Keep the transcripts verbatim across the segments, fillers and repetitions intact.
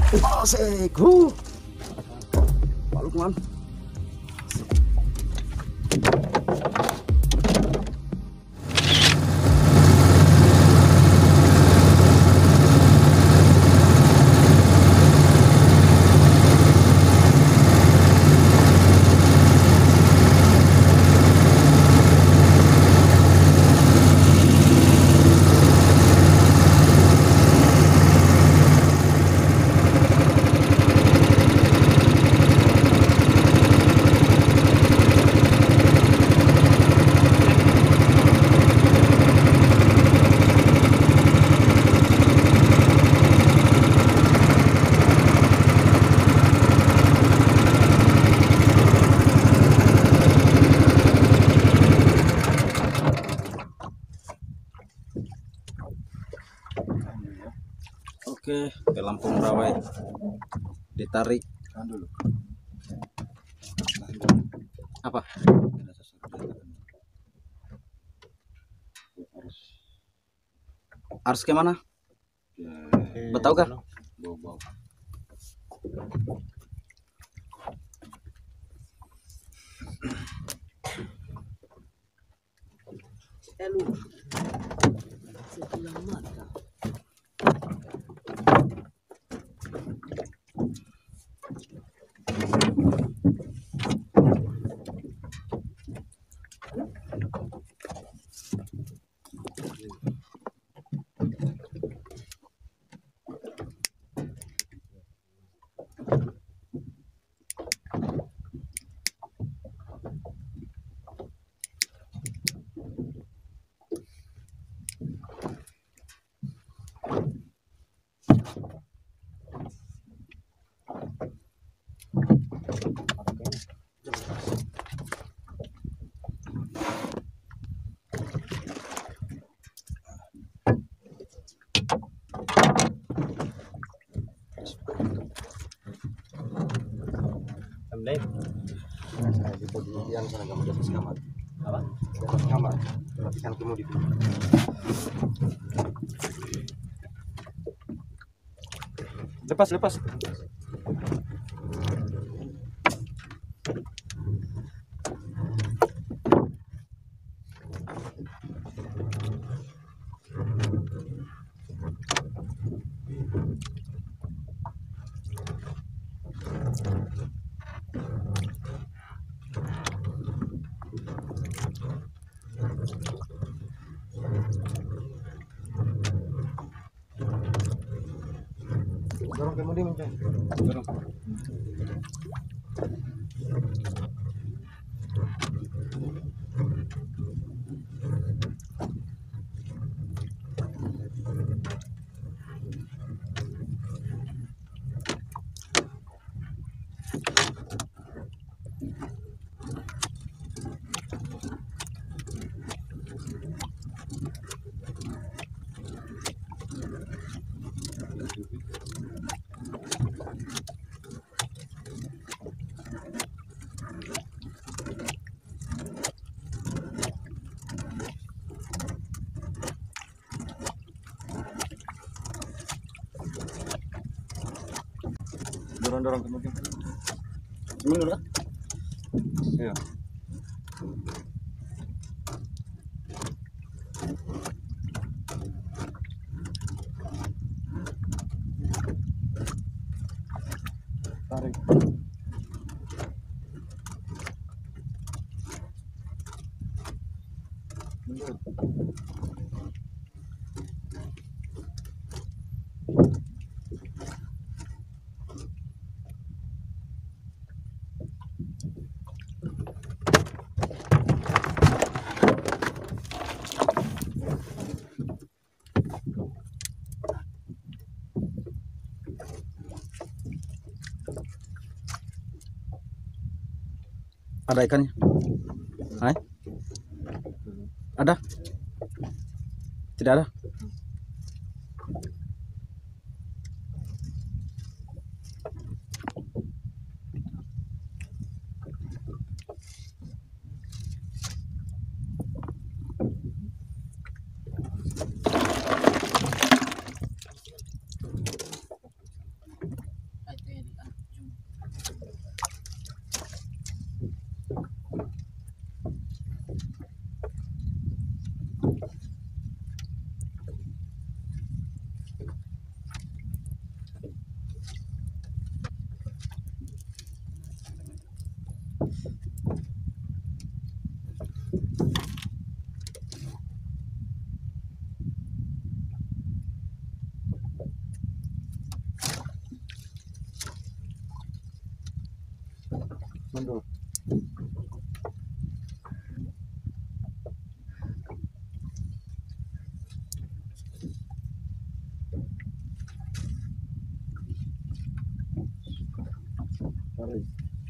Asik. Huh. Pak Lukman. Oke, ke Lampung Rawai ditarik dulu. Apa? Harus kemana? Betau kah? Elu sebelah mata. Amdai. Di bagian sana kamu di atas kamar. Apa? Di atas kamar. Perhatikan kemudi. Lepas, lepas. Dorong kemudi mencet. Dorong. Dorong-dorong kemudian. Mundur kah? Iya. Tarik. Mundur. Ada ikannya? Hai? Ada? Tidak ada? mundur. Tarik.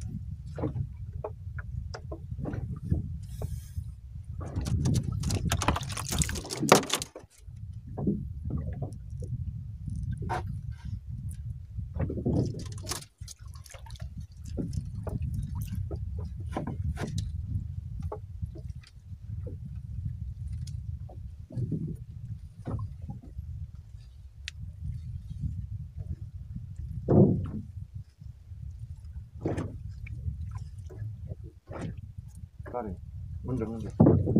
Tarik. Mundur, mundur.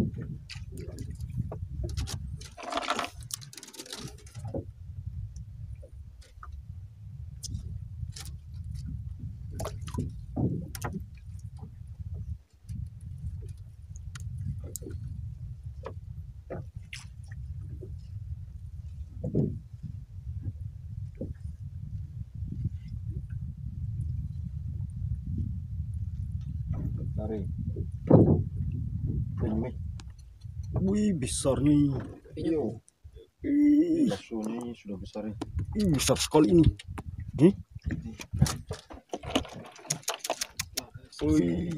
Tarik. Ini. Wih, besarnya ini. Iya. Ih, Baksonya ini sudah besar ya. ih, besar sekali ini. Nih. Wih,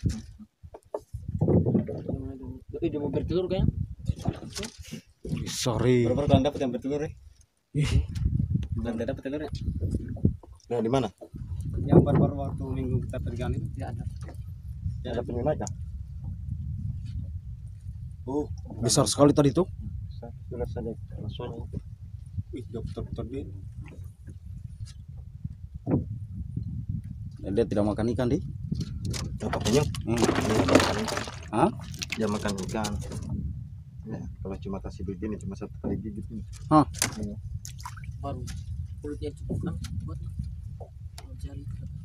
Eh, dia mau bertelur kayaknya. besar eh. Berapa kalian dapat yang bertelur ya? Ih, Kalian dapat telurnya? Nah, di mana? Yang baru-baru waktu minggu kita pegang itu tidak ada. Yang ada penyunatnya. Oh, besar sekali tadi tuh. Lihat saja baksonya. Wih, dia betul-betul dia. Dia tidak makan ikan deh. Apa penyung? Hmm. Dia makan ikan. Hah? Dia makan ikan. Ya, kalau cuma kasih begini cuma satu kali gigit ini. Hah? Iya. Baru kulitnya cukup kan buat mencari.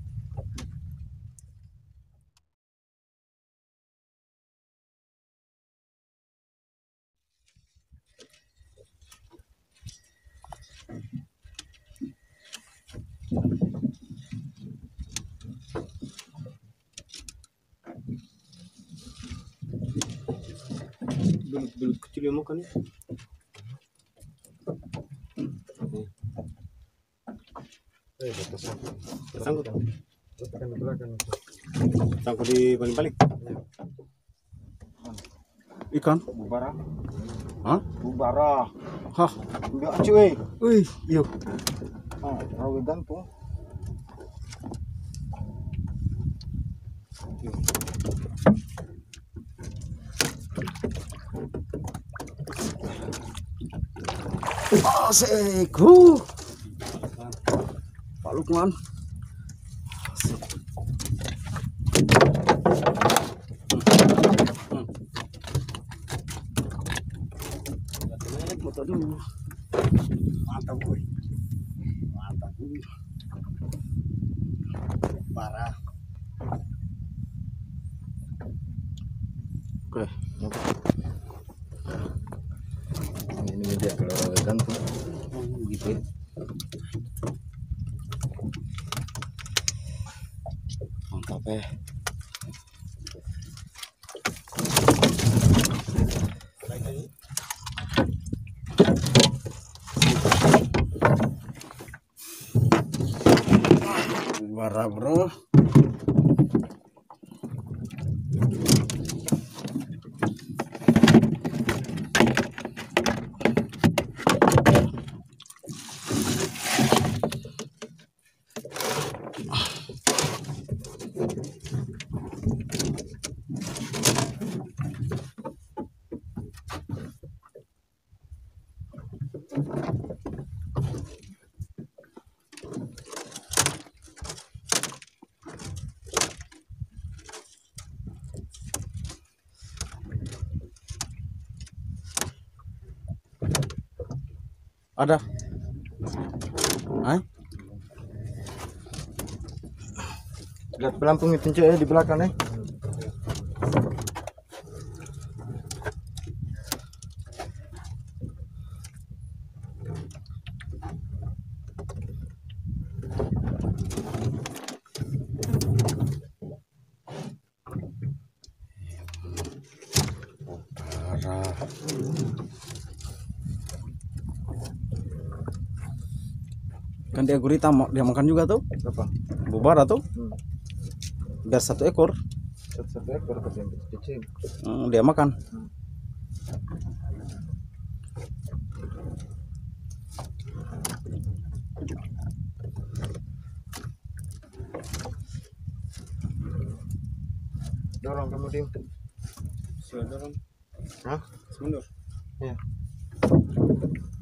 Belut-belut kecil yang makan ya. Eh, tersangkut. Tersangkut. Tekan di belakang. Sangkut di paling-paling. Ikan? Bubara. Hah? Bubara. Hah? Enggak cuy. Wih, yuk. Ah, rawi gantung. Asik. Huh. Pak Lukman. Foto dulu. Mantap, boy. Mantap, boy. Parah. Oke. Ini media kalau rawi gantung. Oh, gitu ya. Mantap ya. Bara bro. Ada. Hai. Lihat pelampung itu cuy di belakang nih. Kan dia gurita mau dia makan juga tuh. Apa? Bubara tuh. Hmm. Biar satu ekor. Satu satu ekor tapi yang kecil. Hmm, dia makan. Hmm. Dorong kamu dim. Sudah dorong. Hah? Mundur. Iya.